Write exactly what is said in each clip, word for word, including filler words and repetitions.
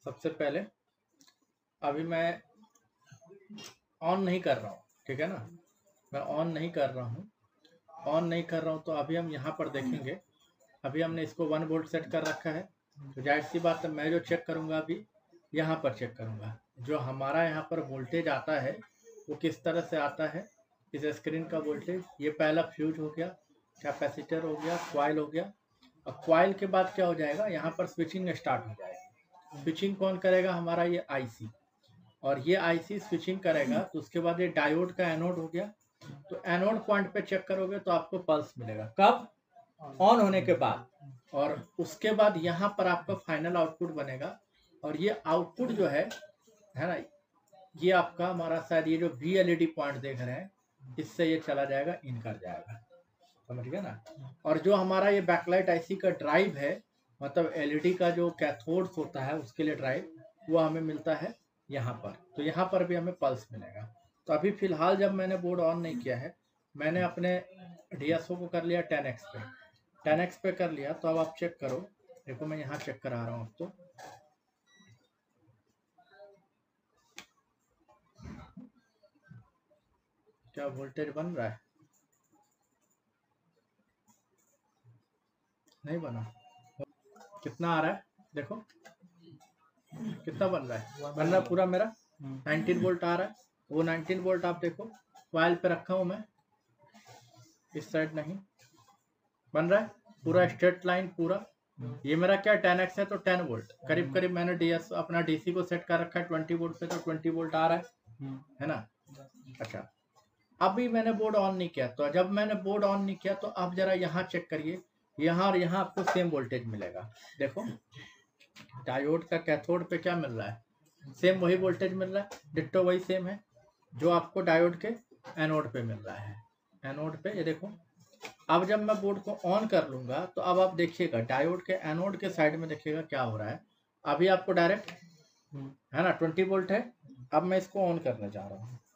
सबसे पहले अभी मैं ऑन नहीं कर रहा हूँ, ठीक है ना, मैं ऑन नहीं कर रहा हूँ ऑन नहीं कर रहा हूँ तो अभी हम यहाँ पर देखेंगे। अभी हमने इसको वन वोल्ट सेट कर रखा है, तो जाहिर सी बात है मैं जो चेक करूँगा अभी यहाँ पर चेक करूँगा। जो हमारा यहाँ पर वोल्टेज आता है वो किस तरह से आता है, इस स्क्रीन का वोल्टेज। ये पहला फ्यूज हो गया, कैपेसिटर हो गया, कॉइल हो गया। और कॉइल के बाद क्या हो जाएगा, यहाँ पर स्विचिंग स्टार्ट हो जाएगी। स्विचिंग कौन करेगा, हमारा ये आईसी, और ये आईसी स्विचिंग करेगा। तो उसके बाद ये डायोड का एनोड हो गया, तो एनोड पॉइंट पे चेक करोगे तो आपको पल्स मिलेगा। कब, ऑन होने के बाद। और उसके बाद यहाँ पर आपका फाइनल आउटपुट बनेगा, और ये आउटपुट जो है है ना, ये आपका हमारा शायद ये जो V L E D point देख रहे हैं, इससे ये चला जाएगा, इन कर जाएगा, समझ गए ना। और जो हमारा ये बैकलाइट आईसी का ड्राइव है, मतलब एलईडी का जो कैथोड्स होता है उसके लिए ड्राइव, वो हमें मिलता है यहाँ पर। तो यहाँ पर भी हमें पल्स मिलेगा। तो अभी फिलहाल जब मैंने बोर्ड ऑन नहीं किया है, मैंने अपने डीएसओ को कर लिया टेन एक्स पे टेन एक्स पे कर लिया। तो अब आप चेक करो, देखो मैं यहाँ चेक करा रहा हूँ आपको। क्या वोल्टेज बन रहा है, नहीं बना। कितना आ रहा है देखो, कितना बन रहा है, बन रहा है पूरा मेरा नाइनटीन वोल्ट आ रहा है। वो नाइनटीन वोल्ट आप देखो, कॉइल पे रखा हूँ मैं, इस साइड नहीं बन रहा है, पूरा स्ट्रेट लाइन पूरा। ये मेरा क्या टेन एक्स है, तो टेन वोल्ट करीब करीब मैंने डीएस अपना डीसी को सेट कर रखा है ट्वेंटी वोल्ट पे, तो ट्वेंटी वोल्ट आ रहा है है ना। अच्छा, अभी मैंने बोर्ड ऑन नहीं किया, तो जब मैंने बोर्ड ऑन नहीं किया तो आप जरा यहाँ चेक करिए, यहाँ और यहाँ आपको सेम वोल्टेज मिलेगा। देखो डायोड का कैथोड पे क्या मिल रहा है, सेम वही वोल्टेज मिल रहा है, डिट्टो वही सेम है जो आपको डायोड के एनोड पे मिल रहा है। एनोड पे ये देखो, अब जब मैं बोर्ड को ऑन कर लूंगा तो अब आप देखिएगा डायोड के एनोड के साइड में देखिएगा क्या हो रहा है। अभी आपको डायरेक्ट है ना ट्वेंटी वोल्ट है। अब मैं इसको ऑन करने जा रहा हूँ,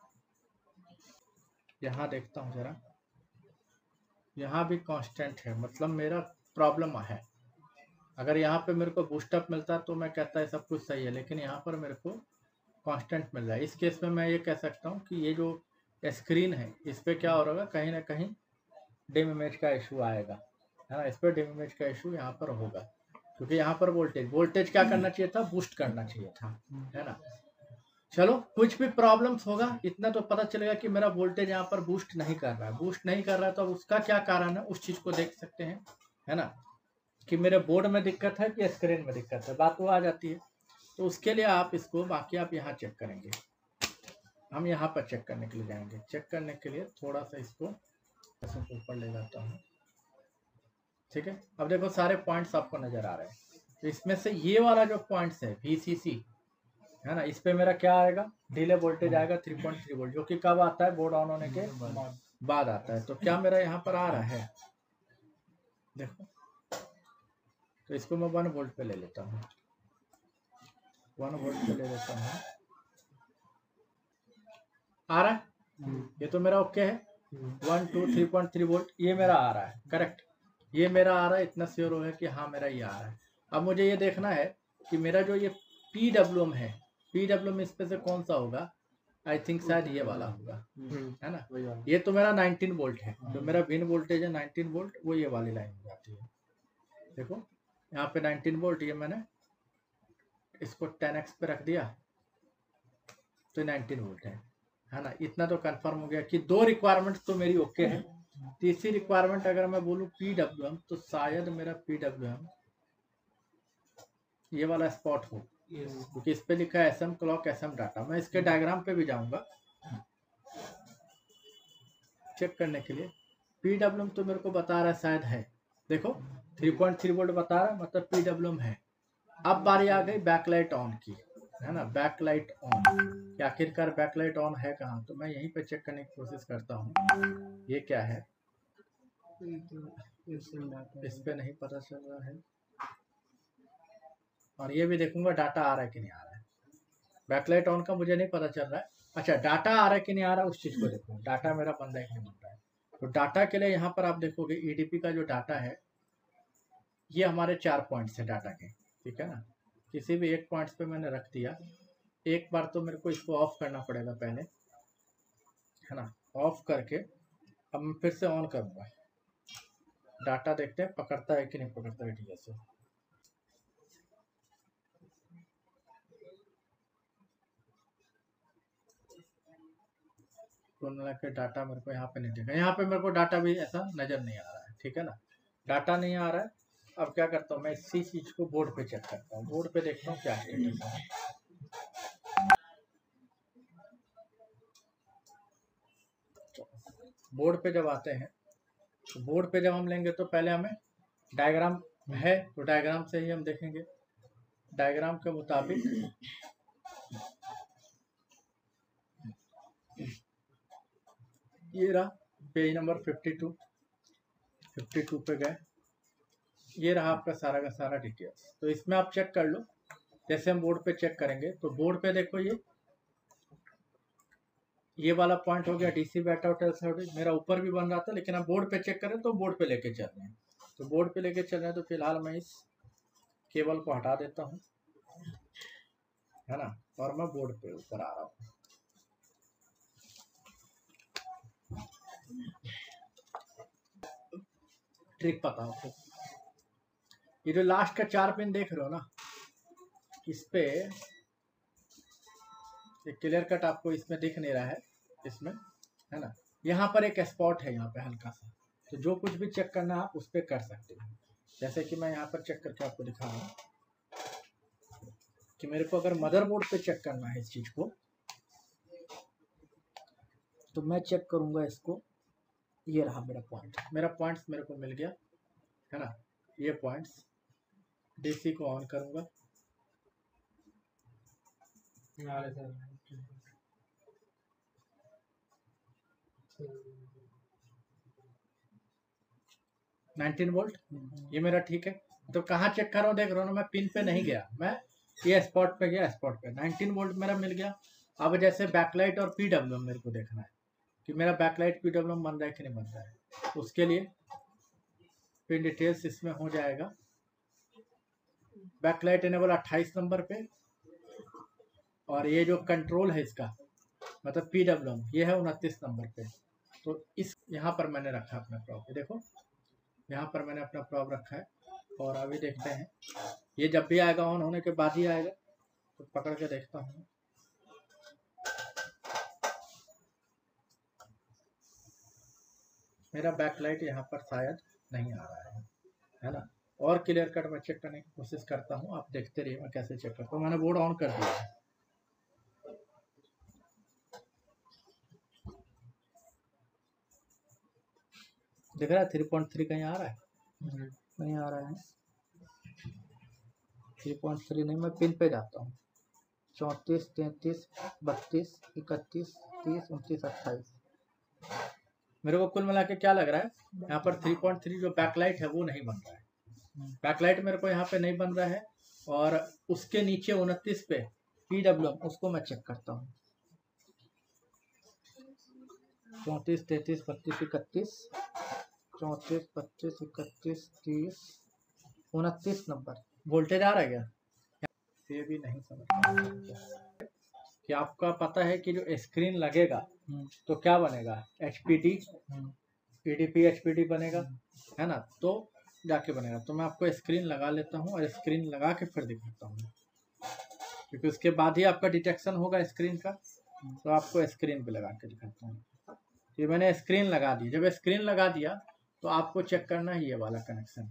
यहाँ देखता हूँ जरा, यहाँ भी कांस्टेंट है, मतलब मेरा प्रॉब्लम है। अगर यहाँ पे मेरे को बूस्टअप मिलता तो मैं कहता है सब कुछ सही है, लेकिन यहाँ पर मेरे को कांस्टेंट मिल रहा है। इस केस में मैं ये कह सकता हूँ कि ये जो स्क्रीन है इस पर क्या हो रहा है, कहीं ना कहीं डिम इमेज का इशू आएगा, है ना। इस पर डिम इमेज का इशू यहाँ पर होगा, क्योंकि यहाँ पर वोल्टेज वोल्टेज क्या करना चाहिए था, बूस्ट करना चाहिए था, है ना। चलो, कुछ भी प्रॉब्लम्स होगा, इतना तो पता चलेगा कि मेरा वोल्टेज यहाँ पर बूस्ट नहीं कर रहा है बूस्ट नहीं कर रहा है तो अब उसका क्या कारण है, उस चीज़ को देख सकते हैं, है ना, कि मेरे बोर्ड में दिक्कत है कि स्क्रीन में दिक्कत है, बात वो आ जाती है। तो उसके लिए आप इसको, बाकी आप यहाँ चेक करेंगे, हम यहाँ पर चेक करने के लिए जाएंगे। चेक करने के लिए थोड़ा सा इसको ऊपर ले जाता हूँ, ठीक है। अब देखो सारे पॉइंट्स आपको नजर आ रहे हैं, तो इसमें से ये वाला जो पॉइंट्स है वीसीसी, है ना, इस पे मेरा क्या आएगा, डिले वोल्टेज आएगा थ्री पॉइंट थ्री वोल्ट, जो कि कब आता है, बोर्ड ऑन होने के बाद आता है। तो क्या मेरा यहाँ पर आ रहा है, देखो, तो इसको मैं वन वोल्ट पे ले लेता हूँ, वन वोल्ट पे ले लेता हूँ, आ रहा है, ये तो मेरा ओके है, one two three point three volt ये मेरा आ रहा है, करेक्ट, ये मेरा आ रहा है, इतना श्योर हो है कि हाँ मेरा ये आ रहा है। अब मुझे ये देखना है कि मेरा जो ये पी डब्ल्यू एम है, पी डब्ल्यू एम इस पे से कौन सा होगा, आई थिंक शायद ये वाला होगा, है ना। ये तो मेरा नाइनटीन वोल्ट है, जो मेरा बिन वोल्टेज है नाइनटीन वोल्ट, वो ये वाली लाइन हो जाती है। देखो यहाँ पे नाइनटीन वोल्ट, ये मैंने इसको टेन एक्स पे रख दिया तो नाइनटीन वोल्ट है, है ना। इतना तो कंफर्म हो गया कि दो रिक्वायरमेंट तो मेरी ओके है। तीसरी रिक्वायरमेंट अगर मैं बोलूँ पी डब्ल्यू एम, तो शायद मेरा पी डब्ल्यू एम ये वाला स्पॉट हो, क्योंकि इस पे लिखा है एसएम क्लॉक एसएम डाटा। मैं इसके डायग्राम पे भी जाऊंगा चेक करने के लिए। पीडब्ल्यूएम तो मेरे को बता रहा है शायद है, देखो थ्री पॉइंट थ्री वोल्ट बता रहा है, मतलब पीडब्ल्यूएम है। अब बारी आ गई बैकलाइट ऑन की, है ना, बैकलाइट ऑन, कि आखिरकार बैकलाइट ऑन है कहाँ। तो मैं यहीं पे चेक करने की कोशिश करता हूँ, ये क्या है, इस पे नहीं पता चल रहा है, और ये भी देखूंगा डाटा आ रहा है कि नहीं आ रहा है। बैकलाइट ऑन का मुझे नहीं पता चल रहा है, अच्छा डाटा आ रहा है कि नहीं आ रहा है उस चीज को देखो, डाटा मेरा बंदा ही नहीं बन रहा है। तो डाटा के लिए यहाँ पर आप देखोगे ईडीपी का जो डाटा है, ये हमारे चार पॉइंट्स है डाटा के, ठीक है ना। किसी भी एक पॉइंट्स पे मैंने रख दिया। एक बार तो मेरे को इसको ऑफ करना पड़ेगा पहले, है ना। ऑफ करके अब मैं फिर से ऑन करूँगा। डाटा देखते हैं पकड़ता है कि नहीं पकड़ता है। ठीक है सर, कुल मिला के डाटा मेरे को यहाँ पे नहीं दिखा। यहाँ पे मेरे को डाटा भी ऐसा नज़र नहीं आ रहा है, ठीक है ना। डाटा नहीं आ रहा है। अब क्या करता हूँ मैं, इसी चीज़ को बोर्ड पे चेक करता हूँ। बोर्ड पे देखता हूँ क्या स्टेटस है। बोर्ड पे जब आते हैं तो बोर्ड पे जब हम लेंगे तो पहले हमें डायग्राम है, तो डायग्राम से ही हम देखेंगे। डायग्राम के मुताबिक ये रहा page number fifty two fifty two पे गए। ये रहा आपका सारा का सारा डिटेल्स। तो इसमें आप चेक कर लो। जैसे हम बोर्ड पे चेक करेंगे तो बोर्ड पे देखो, ये ये वाला पॉइंट हो गया डीसी बेटा होटल। मेरा ऊपर भी बन रहा था, लेकिन आप बोर्ड पे चेक करें तो बोर्ड पे लेके चल रहे हैं। तो बोर्ड पे लेके चल रहे हैं तो फिलहाल मैं इस केबल को हटा देता हूँ, है ना, और मैं बोर्ड पे ऊपर आ रहा हूँ। ट्रिक पता हो तो ये जो लास्ट का चार पिन देख रहे हो ना, इस पे एक क्लियर कट आपको इसमें दिख नहीं रहा है, इसमें, है ना। यहाँ पर एक स्पॉट है, यहाँ पे हल्का सा। तो जो कुछ भी चेक करना आप उस पर कर सकते हो। जैसे कि मैं यहाँ पर चेक करके आपको दिखा रहा हूँ कि मेरे को अगर मदरबोर्ड पे चेक करना है इस चीज को, तो मैं चेक करूंगा इसको। ये रहा मेरा पॉइंट, मेरा पॉइंट्स मेरे को मिल गया, है ना। ये पॉइंट्स, डीसी को ऑन करूंगा। नाइनटीन वोल्ट ये मेरा ठीक है। तो कहाँ चेक कर रहा हूँ देख रहा हूँ ना, मैं पिन पे नहीं गया, मैं ये स्पॉट पे गया, स्पॉट पे नाइनटीन वोल्ट मेरा मिल गया। अब जैसे बैकलाइट और पीडब्ल्यूएम मेरे को देखना है कि मेरा बैकलाइट पीडब्ल्यूएम बन रहा है कि नहीं बन रहा है। उसके लिए पिन डिटेल्स इसमें हो जाएगा। बैकलाइट इनेबल अट्ठाईस नंबर पे, और ये जो कंट्रोल है इसका मतलब पीडब्ल्यूएम ये है उनतीस नंबर पे। तो इस यहाँ पर मैंने रखा अपना प्रॉप, देखो यहाँ पर मैंने अपना प्रॉप रखा है। और अभी देखते हैं, ये जब भी आएगा ऑन होने के बाद ही आएगा। तो पकड़ के देखता हूँ, मेरा बैकलाइट यहाँ पर शायद नहीं आ रहा है, है ना। और क्लियर कट मैं चेक करने की कोशिश करता हूँ, आप देखते रहिए मैं कैसे चेक करता हूँ। मैंने बोर्ड ऑन कर दिया है। दिख रहा है थ्री पॉइंट थ्री कहीं आ रहा है? नहीं आ रहा है। थ्री पॉइंट थ्री नहीं, मैं पिन पे जाता हूँ। चौंतीस, तैंतीस, बत्तीस, इकतीस, तीस, उनतीस, अट्ठाईस। मेरे को कुल मिला के क्या लग रहा है, यहाँ पर थ्री पॉइंट थ्री जो बैकलाइट है वो नहीं बन रहा है। बैकलाइट मेरे को यहाँ पे नहीं बन रहा है। और उसके नीचे उनतीस पे पीडब्ल्यूएम, उसको मैं चेक करता हूँ। चौंतीस, तैंतीस, बत्तीस, इकतीस, चौंतीस, पच्चीस, इकतीस, तीस, उनतीस नंबर वोल्टेज आ रहा है क्या? ये भी नहीं समझ कि आपका पता है कि जो स्क्रीन लगेगा तो क्या बनेगा, एचपीडी, पीडीपी एचपीडी बनेगा, है ना। तो जाके बनेगा। तो मैं आपको स्क्रीन लगा लेता हूँ और स्क्रीन लगा के फिर दिखाता हूँ, क्योंकि उसके बाद ही आपका डिटेक्शन होगा स्क्रीन का। तो आपको स्क्रीन पे लगा के दिखाता हूँ। ये मैंने स्क्रीन लगा दी। जब स्क्रीन लगा दिया तो आपको चेक करना है ये वाला कनेक्शन।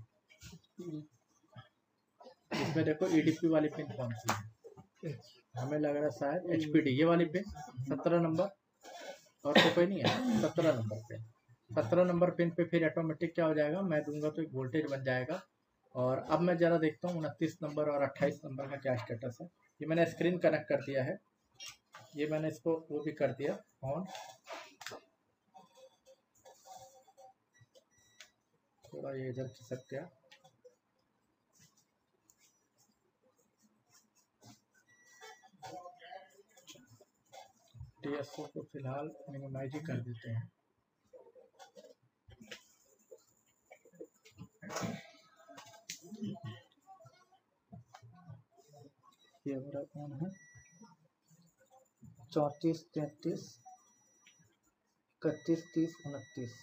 इसमें देखो ईडीपी वाली पिन कौन सी है, हमें लग रहा है शायद एचपीडी ये वाली पिन सत्रह नंबर, और तो कोई नहीं है। सत्रह नंबर पिन, सत्रह नंबर पिन पे फिर ऑटोमेटिक क्या हो जाएगा, मैं दूंगा तो एक वोल्टेज बन जाएगा। और अब मैं ज़रा देखता हूँ उनतीस नंबर और अट्ठाईस नंबर का क्या स्टेटस है। ये मैंने स्क्रीन कनेक्ट कर दिया है, ये मैंने इसको वो भी कर दिया ऑन। थोड़ा ये इधर खिसक गया। टीएसओ को फिलहाल मिनिमाइज ही कर देते हैं। ये मेरा ऑन है, चौंतीस तैंतीस इकतीस तीस उनतीस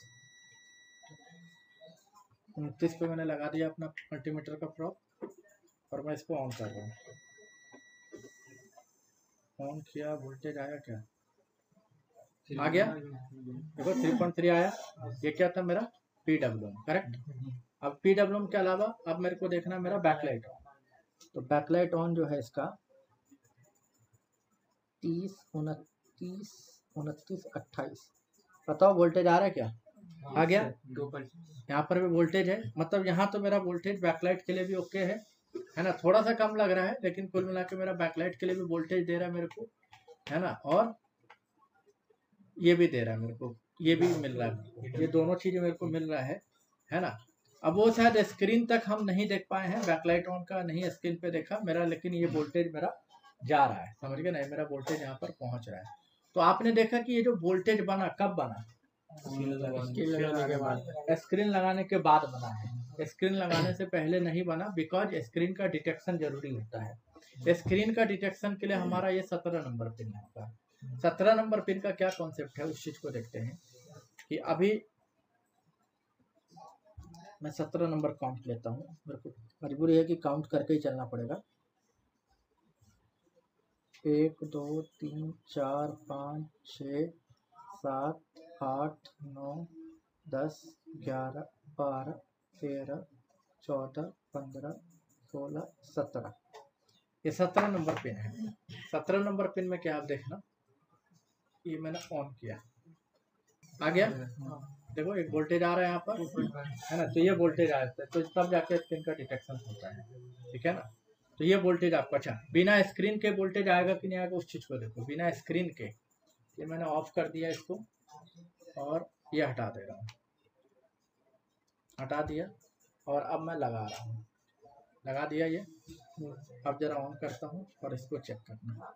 उनतीस पे मैंने लगा दिया अपना मल्टीमीटर का प्रॉप और मैं इसको ऑन कर रहा हूँ। ऑन किया, वोल्टेज आया क्या? आ गया, देखो थ्री पॉइंट थ्री आया। ये क्या था मेरा पी डब्ल्यू एम, करेक्ट। अब पी डब्ल्यू एम के अलावा अब मेरे को देखना मेरा बैकलाइट ऑन। तो बैकलाइट ऑन जो है इसका तीस उनतीस उनतीस अट्ठाईस, बताओ वोल्टेज आ रहा है क्या? आ गया। यहाँ पर भी वोल्टेज है, मतलब यहाँ तो मेरा वोल्टेज बैकलाइट के लिए भी ओके है, है ना। थोड़ा सा कम लग रहा है लेकिन कुल मिला के मेरा बैकलाइट के लिए भी वोल्टेज दे रहा है मेरे को, है ना। और ये भी दे रहा है मेरे को, ये भी मिल रहा है, ये दोनों चीजें मेरे को मिल रहा है, है ना। अब वो शायद स्क्रीन तक हम नहीं देख पाए हैं, बैकलाइट ऑन का नहीं स्क्रीन पे देखा मेरा, लेकिन ये वोल्टेज मेरा जा रहा है, समझ गए ना, मेरा वोल्टेज यहाँ पर पहुंच रहा है। तो आपने देखा कि ये जो वोल्टेज बना कब बना? स्क्रीन लगाने के बाद बना है, स्क्रीन लगाने से पहले नहीं बना, बिकॉज स्क्रीन का डिटेक्शन जरूरी होता है। स्क्रीन का डिटेक्शन के लिए हमारा ये सत्रह नंबर पिन होता है। सत्रह नंबर पिन का क्या कॉन्सेप्ट है उस चीज को देखते हैं कि अभी मैं सत्रह नंबर काउंट लेता हूँ, मेरे को मजबूरी है कि काउंट करके ही चलना पड़ेगा। एक दो तीन चार पाँच छ सात आठ नौ दस ग्यारह बारह तेरह चौदह पंद्रह सोलह सत्रह, ये सत्रह नंबर पिन है। सत्रह नंबर पिन में क्या आप देखना, ये मैंने ऑन किया, आ गया, देखो एक वोल्टेज आ रहा है यहाँ पर, है ना। तो ये वोल्टेज आ जाता है, तो तब जाके स्क्रीन का डिटेक्शन होता है, ठीक है ना। तो ये वोल्टेज आपका, अच्छा बिना स्क्रीन के वोल्टेज आएगा कि नहीं आएगा उस चीज को देखो। बिना स्क्रीन के ये मैंने ऑफ कर दिया इसको और ये हटा दे रहा हूँ, हटा दिया और अब मैं लगा रहा हूँ, लगा दिया ये। अब जरा ऑन करता हूँ और इसको चेक करना।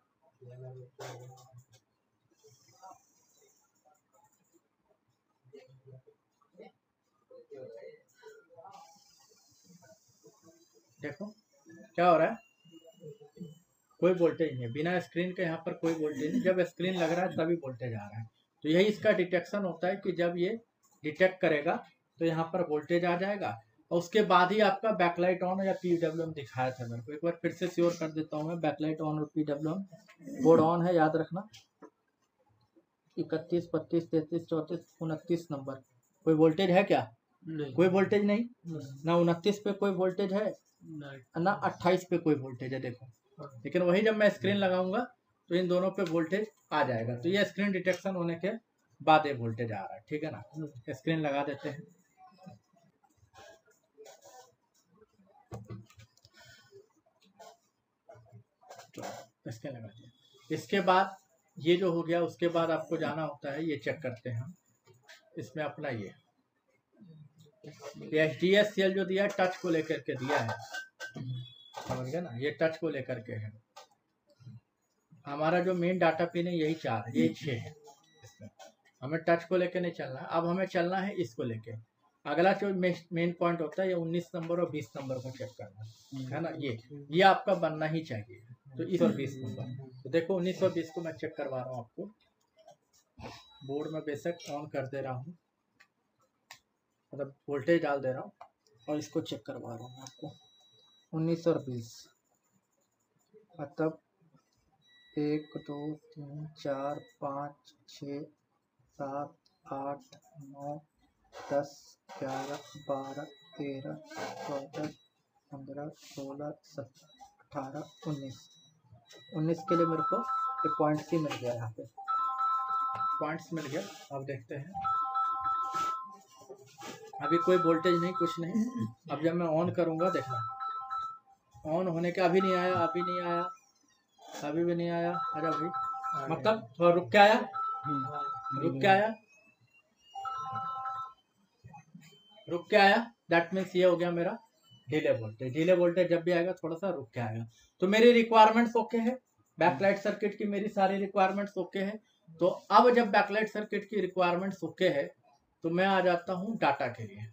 देखो क्या हो रहा है, कोई वोल्टेज नहीं है, बिना स्क्रीन के यहाँ पर कोई वोल्टेज नहीं। जब स्क्रीन लग रहा है तभी वोल्टेज आ रहा है। तो यही इसका डिटेक्शन होता है कि जब ये डिटेक्ट करेगा तो यहाँ पर वोल्टेज आ जाएगा और उसके बाद ही आपका बैकलाइट ऑन या पी डब्ल्यू एम दिखाया था मेरे को। एक बार फिर से श्योर कर देता हूँ मैं, बैकलाइट ऑन और P W M board on है, याद रखना। इकतीस बत्तीस तैतीस चौंतीस उनतीस नंबर, कोई वोल्टेज है क्या? नहीं, कोई वोल्टेज नहीं, ना उनतीस पे कोई वोल्टेज है ना अट्ठाईस पे कोई वोल्टेज है, देखो। लेकिन वही जब मैं स्क्रीन लगाऊंगा तो इन दोनों पे वोल्टेज आ जाएगा। तो ये स्क्रीन डिटेक्शन होने के बाद ये वोल्टेज आ रहा है, ठीक है ना। स्क्रीन लगा देते हैं, स्क्रीन लगा दिया। इसके बाद ये जो हो गया, उसके बाद आपको जाना होता है, ये चेक करते हैं हम इसमें अपना ये H D S C L जो दिया है, टच को लेकर के दिया है, समझ गए ना। ये टच को लेकर के है, हमारा जो मेन डाटा पिन है यही चार है, ये छः है। इसमें हमें टच को लेकर नहीं चलना, अब हमें चलना है इसको लेके। अगला जो मेन पॉइंट होता है ये उन्नीस नंबर और बीस नंबर को चेक करना है ना। ये ये आपका बनना ही चाहिए, तो इस और बीस नंबर। तो देखो उन्नीस और बीस को मैं चेक करवा रहा हूँ आपको, बोर्ड में बेशक ऑन कर दे रहा हूँ, मतलब वोल्टेज डाल दे रहा हूँ और इसको चेक करवा रहा हूँ आपको। उन्नीस और बीस, मतलब एक दो तीन चार पाँच छः सात आठ नौ दस ग्यारह बारह तेरह चौदह पंद्रह सोलह सत्रह अठारह उन्नीस। उन्नीस के लिए मेरे को एक पॉइंट्स ही मिल गया, यहाँ पे पॉइंट्स मिल गया। अब देखते हैं, अभी कोई वोल्टेज नहीं, कुछ नहीं। अब जब मैं ऑन करूँगा, देखना ऑन होने का, अभी नहीं आया, अभी नहीं आया, अभी भी नहीं आया। अरे भाई, मतलब थोड़ा रुक के आया, रुक के आया, रुक के आया। दैट मीन्स ये हो गया मेरा डिले वोल्टेज। डिले वोल्टेज जब भी आएगा थोड़ा सा रुक के आएगा। तो मेरी रिक्वायरमेंट्स ओके है, बैकलाइट सर्किट की मेरी सारी रिक्वायरमेंट्स ओके है। तो अब जब बैकलाइट सर्किट की रिक्वायरमेंट्स ओके है तो मैं आ जाता हूँ डाटा के लिए।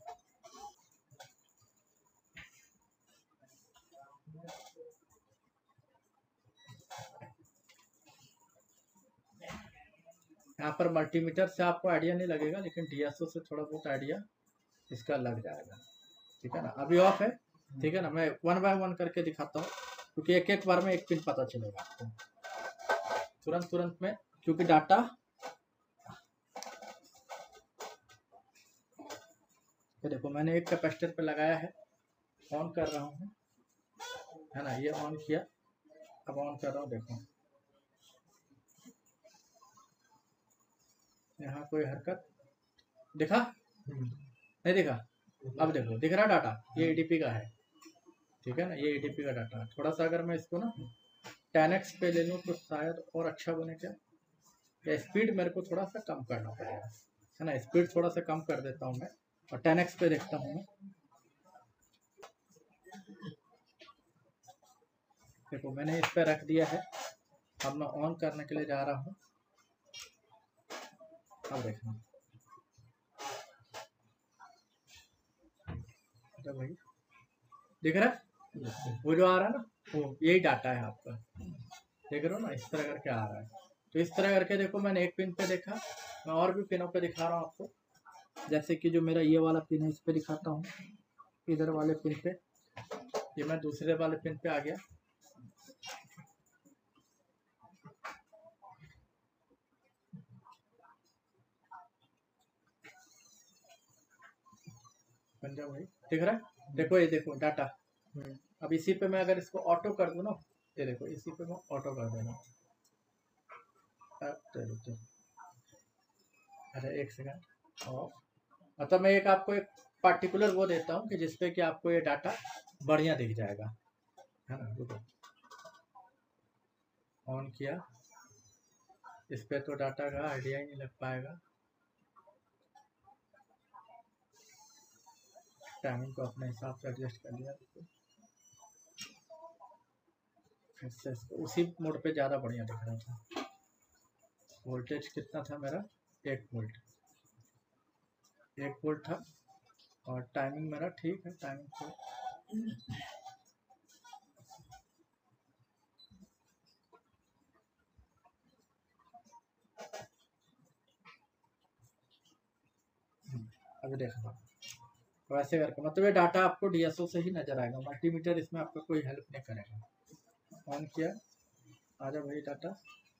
यहाँ पर मल्टीमीटर से आपको आइडिया नहीं लगेगा, लेकिन डीएसओ से थोड़ा बहुत आइडिया इसका लग जाएगा, ठीक है ना। अभी ऑफ है, ठीक है ना। मैं वन बाय वन करके दिखाता हूँ, क्योंकि एक एक बार में एक पिन पता चलेगा आपको तुरंत तुरंत में, क्योंकि डाटा ये देखो मैंने एक कैपेसिटर पे लगाया है, ऑन कर रहा हूँ, है ना। ये ऑन किया, अब ऑन कर रहा हूँ, देखो यहाँ कोई हरकत दिखा नहीं दिखा। अब देखो दिख रहा डाटा, ये एडीपी का है, ठीक है ना। ये एडीपी का डाटा थोड़ा सा अगर मैं इसको ना टेन एक्स पे ले लूँ तो शायद और अच्छा बने क्या। या स्पीड मेरे को थोड़ा सा कम करना पड़ेगा, है ना। स्पीड थोड़ा सा कम कर देता हूँ मैं और टेन एक्स पे देखता हूँ। देखो मैंने इस पे रख दिया है, अब मैं ऑन करने के लिए जा रहा हूँ। अब देखना तो भाई दिख रहा है, वो जो आ रहा है ना, वो यही डाटा है आपका, देख रहे हो ना, इस तरह करके आ रहा है। तो इस तरह करके देखो मैंने एक पिन पे देखा, मैं और भी पिनों पे दिखा रहा हूँ आपको। जैसे कि जो मेरा ये वाला पिन है, इस पे दिखाता हूँ, इधर वाले पिन पे, ये मैं दूसरे वाले पिन पे आ गया। पंजाब भाई दिख रहा है, देखो ये देखो डाटा। अब इसी पे मैं अगर इसको ऑटो कर दूँ ना, ये देखो इसी पे मैं ऑटो कर देना। अरे एक सेकंड, और मतलब मैं एक आपको एक पार्टिकुलर वो देता हूँ कि जिसपे कि आपको ये डाटा बढ़िया दिख जाएगा, है ना। ऑन किया, इस पे तो डाटा का आइडिया ही नहीं लग पाएगा। टाइमिंग को अपने हिसाब से एडजस्ट कर लिया, फिर से उसी मोड पे ज़्यादा बढ़िया दिख रहा था। वोल्टेज कितना था मेरा, एक वोल्ट, एक वोल्ट था, और टाइमिंग मेरा ठीक है। टाइमिंग को अभी देखा वैसे करके, मतलब ये डाटा आपको डीएसओ से ही नजर आएगा, मल्टीमीटर इसमें आपका कोई हेल्प नहीं करेगा। ऑन किया, आ जाओ भाई डाटा,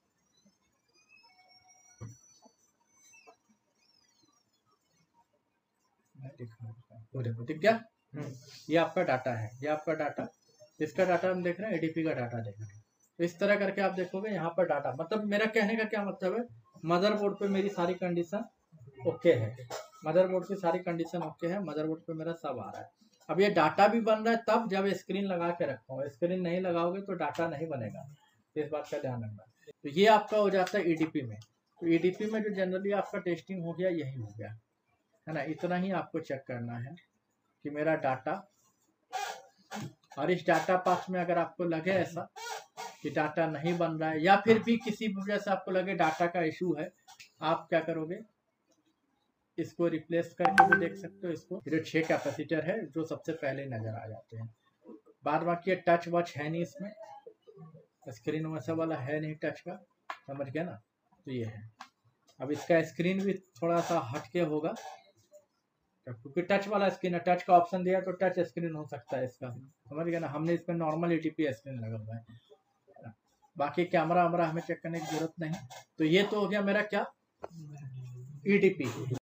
वो देखो दिख गया। ये आपका डाटा है, ये आपका डाटा, इसका डाटा हम देख रहे हैं, एडीपी का डाटा देख रहे हैं। तो इस तरह करके आप देखोगे यहाँ पर डाटा, मतलब मेरा कहने का क्या मतलब है, मदरबोर्ड पे मेरी सारी कंडीशन ओके है, मदरबोर्ड की सारी कंडीशन ओके है, मदरबोर्ड पे मेरा सब आ रहा है। अब ये डाटा भी बन रहा है तब जब स्क्रीन लगा के रखा, स्क्रीन नहीं लगाओगे तो डाटा नहीं बनेगा, इस बात का ध्यान रखना। तो ये आपका हो जाता है ईडीपी में। तो ईडीपी में जो जनरली आपका टेस्टिंग हो गया, यही हो गया, है ना। इतना ही आपको चेक करना है कि मेरा डाटा, और इस डाटा पास में अगर आपको लगे ऐसा कि डाटा नहीं बन रहा है, या फिर भी किसी वजह से आपको लगे डाटा का इशू है, आप क्या करोगे, इसको रिप्लेस करके भी देख सकते हो। इसको जो छह कैपेसिटर है जो सबसे पहले नजर आ जाते हैं, बाद बाकी टच वच है नहीं इसमें, स्क्रीन वैसा वाला है नहीं टच का, समझ गया ना। तो ये है, अब इसका स्क्रीन भी थोड़ा सा हटके होगा, क्योंकि टच वाला स्क्रीन है, टच का ऑप्शन दिया तो टच स्क्रीन हो सकता है इसका, समझ गया ना। हमने इस पर नॉर्मल एटीपी स्क्रीन लगा हुआ है, बाकी कैमरा वैमरा हमें चेक करने की जरूरत नहीं। तो ये तो हो गया मेरा क्या, ईडीपी।